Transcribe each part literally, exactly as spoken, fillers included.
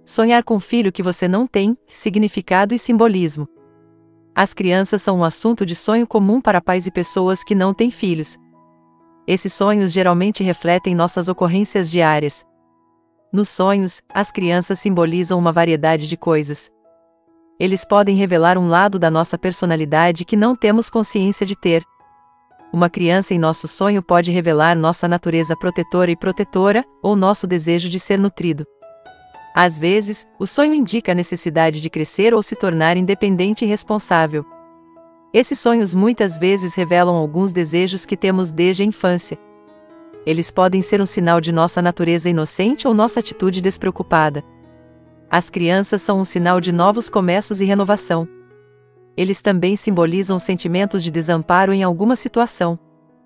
Sonhar com um filho que você não tem, significado e simbolismo. As crianças são um assunto de sonho comum para pais e pessoas que não têm filhos. Esses sonhos geralmente refletem nossas ocorrências diárias. Nos sonhos, as crianças simbolizam uma variedade de coisas. Eles podem revelar um lado da nossa personalidade que não temos consciência de ter. Uma criança em nosso sonho pode revelar nossa natureza protetora e protetora, ou nosso desejo de ser nutrido. Às vezes, o sonho indica a necessidade de crescer ou se tornar independente e responsável. Esses sonhos muitas vezes revelam alguns desejos que temos desde a infância. Eles podem ser um sinal de nossa natureza inocente ou nossa atitude despreocupada. As crianças são um sinal de novos começos e renovação. Eles também simbolizam sentimentos de desamparo em alguma situação.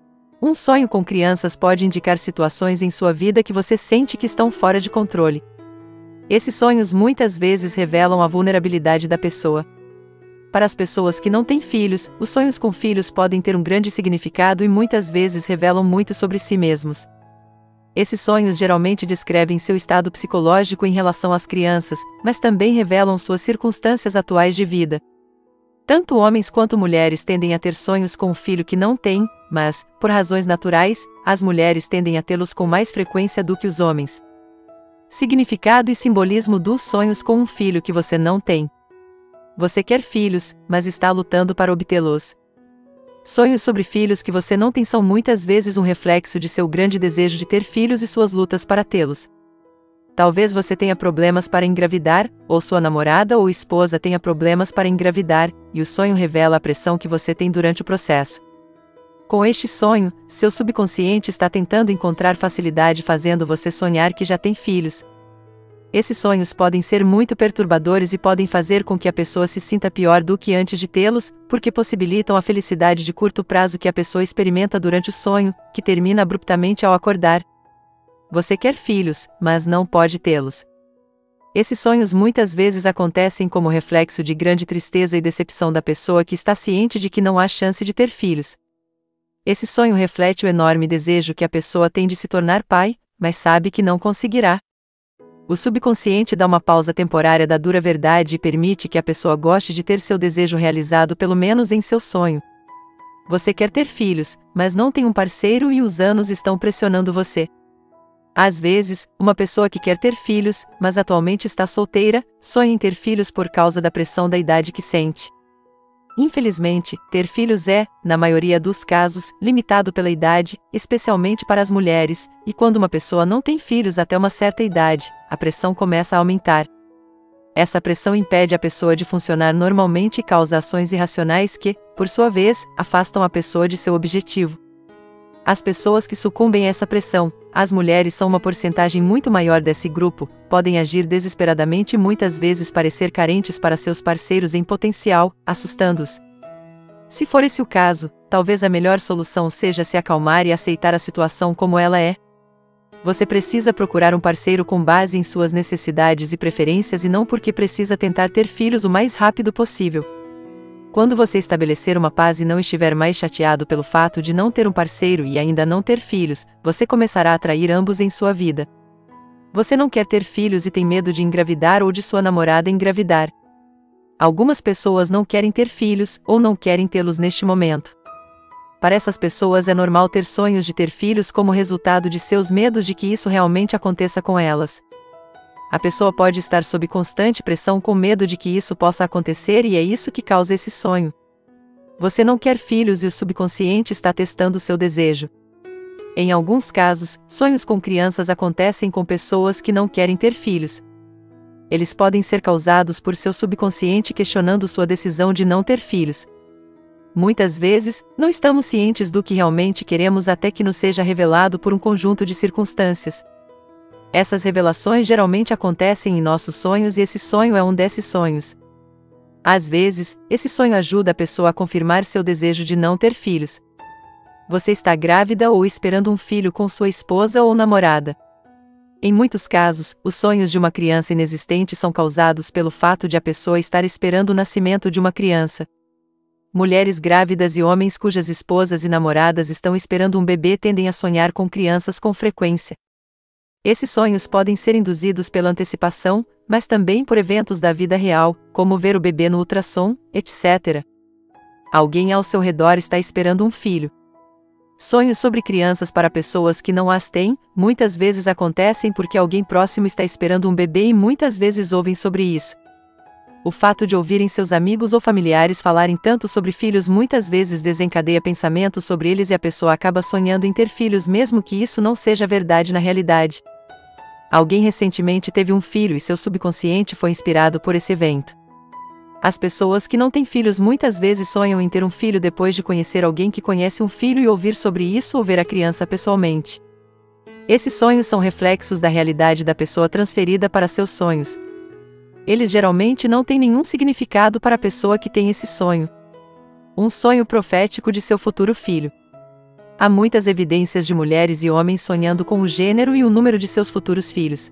Um sonho com crianças pode indicar situações em sua vida que você sente que estão fora de controle. Esses sonhos muitas vezes revelam a vulnerabilidade da pessoa. Para as pessoas que não têm filhos, os sonhos com filhos podem ter um grande significado e muitas vezes revelam muito sobre si mesmos. Esses sonhos geralmente descrevem seu estado psicológico em relação às crianças, mas também revelam suas circunstâncias atuais de vida. Tanto homens quanto mulheres tendem a ter sonhos com um filho que não têm, mas, por razões naturais, as mulheres tendem a tê-los com mais frequência do que os homens. Significado e simbolismo dos sonhos com um filho que você não tem. Você quer filhos, mas está lutando para obtê-los. Sonhos sobre filhos que você não tem são muitas vezes um reflexo de seu grande desejo de ter filhos e suas lutas para tê-los. Talvez você tenha problemas para engravidar, ou sua namorada ou esposa tenha problemas para engravidar, e o sonho revela a pressão que você tem durante o processo. Com este sonho, seu subconsciente está tentando encontrar facilidade fazendo você sonhar que já tem filhos. Esses sonhos podem ser muito perturbadores e podem fazer com que a pessoa se sinta pior do que antes de tê-los, porque possibilitam a felicidade de curto prazo que a pessoa experimenta durante o sonho, que termina abruptamente ao acordar. Você quer filhos, mas não pode tê-los. Esses sonhos muitas vezes acontecem como reflexo de grande tristeza e decepção da pessoa que está ciente de que não há chance de ter filhos. Esse sonho reflete o enorme desejo que a pessoa tem de se tornar pai, mas sabe que não conseguirá. O subconsciente dá uma pausa temporária da dura verdade e permite que a pessoa goste de ter seu desejo realizado pelo menos em seu sonho. Você quer ter filhos, mas não tem um parceiro e os anos estão pressionando você. Às vezes, uma pessoa que quer ter filhos, mas atualmente está solteira, sonha em ter filhos por causa da pressão da idade que sente. Infelizmente, ter filhos é, na maioria dos casos, limitado pela idade, especialmente para as mulheres, e quando uma pessoa não tem filhos até uma certa idade, a pressão começa a aumentar. Essa pressão impede a pessoa de funcionar normalmente e causa ações irracionais que, por sua vez, afastam a pessoa de seu objetivo. As pessoas que sucumbem a essa pressão, as mulheres são uma porcentagem muito maior desse grupo, podem agir desesperadamente e muitas vezes parecer carentes para seus parceiros em potencial, assustando-os. Se for esse o caso, talvez a melhor solução seja se acalmar e aceitar a situação como ela é. Você precisa procurar um parceiro com base em suas necessidades e preferências e não porque precisa tentar ter filhos o mais rápido possível. Quando você estabelecer uma paz e não estiver mais chateado pelo fato de não ter um parceiro e ainda não ter filhos, você começará a atrair ambos em sua vida. Você não quer ter filhos e tem medo de engravidar ou de sua namorada engravidar. Algumas pessoas não querem ter filhos ou não querem tê-los neste momento. Para essas pessoas é normal ter sonhos de ter filhos como resultado de seus medos de que isso realmente aconteça com elas. A pessoa pode estar sob constante pressão com medo de que isso possa acontecer e é isso que causa esse sonho. Você não quer filhos e o subconsciente está testando seu desejo. Em alguns casos, sonhos com crianças acontecem com pessoas que não querem ter filhos. Eles podem ser causados por seu subconsciente questionando sua decisão de não ter filhos. Muitas vezes, não estamos cientes do que realmente queremos até que nos seja revelado por um conjunto de circunstâncias. Essas revelações geralmente acontecem em nossos sonhos e esse sonho é um desses sonhos. Às vezes, esse sonho ajuda a pessoa a confirmar seu desejo de não ter filhos. Você está grávida ou esperando um filho com sua esposa ou namorada. Em muitos casos, os sonhos de uma criança inexistente são causados pelo fato de a pessoa estar esperando o nascimento de uma criança. Mulheres grávidas e homens cujas esposas e namoradas estão esperando um bebê tendem a sonhar com crianças com frequência. Esses sonhos podem ser induzidos pela antecipação, mas também por eventos da vida real, como ver o bebê no ultrassom, etcétera. Alguém ao seu redor está esperando um filho. Sonhos sobre crianças para pessoas que não as têm, muitas vezes acontecem porque alguém próximo está esperando um bebê e muitas vezes ouvem sobre isso. O fato de ouvirem seus amigos ou familiares falarem tanto sobre filhos muitas vezes desencadeia pensamentos sobre eles e a pessoa acaba sonhando em ter filhos mesmo que isso não seja verdade na realidade. Alguém recentemente teve um filho e seu subconsciente foi inspirado por esse evento. As pessoas que não têm filhos muitas vezes sonham em ter um filho depois de conhecer alguém que conhece um filho e ouvir sobre isso ou ver a criança pessoalmente. Esses sonhos são reflexos da realidade da pessoa transferida para seus sonhos. Eles geralmente não têm nenhum significado para a pessoa que tem esse sonho. Um sonho profético de seu futuro filho. Há muitas evidências de mulheres e homens sonhando com o gênero e o número de seus futuros filhos.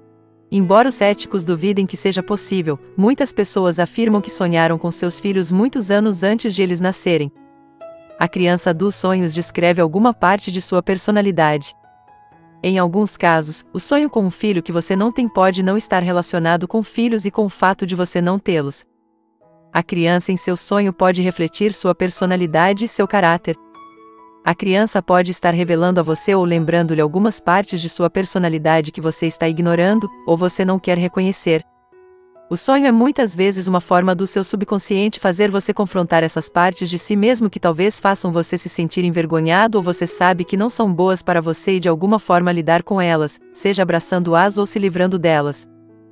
Embora os céticos duvidem que seja possível, muitas pessoas afirmam que sonharam com seus filhos muitos anos antes de eles nascerem. A criança dos sonhos descreve alguma parte de sua personalidade. Em alguns casos, o sonho com um filho que você não tem pode não estar relacionado com filhos e com o fato de você não tê-los. A criança em seu sonho pode refletir sua personalidade e seu caráter. A criança pode estar revelando a você ou lembrando-lhe algumas partes de sua personalidade que você está ignorando, ou você não quer reconhecer. O sonho é muitas vezes uma forma do seu subconsciente fazer você confrontar essas partes de si mesmo que talvez façam você se sentir envergonhado ou você sabe que não são boas para você e de alguma forma lidar com elas, seja abraçando-as ou se livrando delas.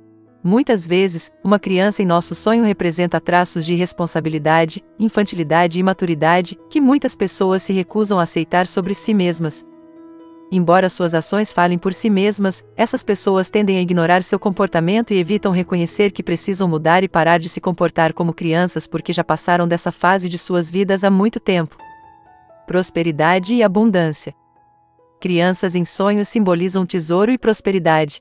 Muitas vezes, uma criança em nosso sonho representa traços de irresponsabilidade, infantilidade e imaturidade, que muitas pessoas se recusam a aceitar sobre si mesmas. Embora suas ações falem por si mesmas, essas pessoas tendem a ignorar seu comportamento e evitam reconhecer que precisam mudar e parar de se comportar como crianças porque já passaram dessa fase de suas vidas há muito tempo. Prosperidade e abundância. Crianças em sonhos simbolizam tesouro e prosperidade.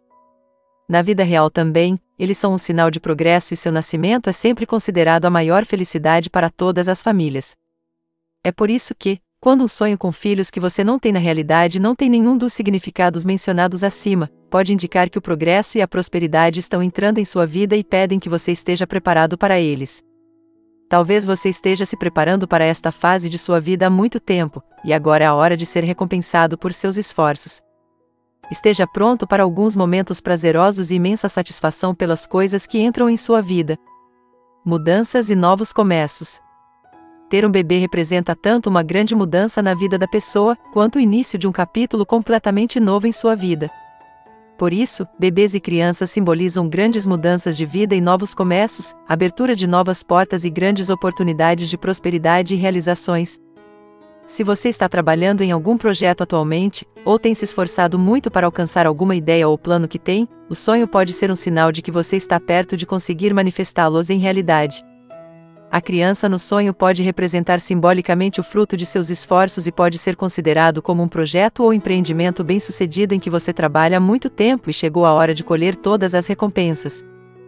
Na vida real também, eles são um sinal de progresso e seu nascimento é sempre considerado a maior felicidade para todas as famílias. É por isso que, quando um sonho com filhos que você não tem na realidade não tem nenhum dos significados mencionados acima, pode indicar que o progresso e a prosperidade estão entrando em sua vida e pedem que você esteja preparado para eles. Talvez você esteja se preparando para esta fase de sua vida há muito tempo, e agora é a hora de ser recompensado por seus esforços. Esteja pronto para alguns momentos prazerosos e imensa satisfação pelas coisas que entram em sua vida. Mudanças e novos começos. Ter um bebê representa tanto uma grande mudança na vida da pessoa, quanto o início de um capítulo completamente novo em sua vida. Por isso, bebês e crianças simbolizam grandes mudanças de vida e novos começos, abertura de novas portas e grandes oportunidades de prosperidade e realizações. Se você está trabalhando em algum projeto atualmente, ou tem se esforçado muito para alcançar alguma ideia ou plano que tem, o sonho pode ser um sinal de que você está perto de conseguir manifestá-los em realidade. A criança no sonho pode representar simbolicamente o fruto de seus esforços e pode ser considerado como um projeto ou empreendimento bem-sucedido em que você trabalha há muito tempo e chegou a hora de colher todas as recompensas.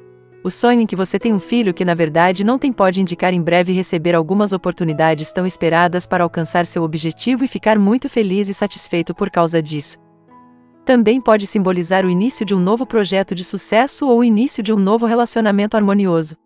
O sonho em que você tem um filho que na verdade não tem pode indicar em breve receber algumas oportunidades tão esperadas para alcançar seu objetivo e ficar muito feliz e satisfeito por causa disso. Também pode simbolizar o início de um novo projeto de sucesso ou o início de um novo relacionamento harmonioso.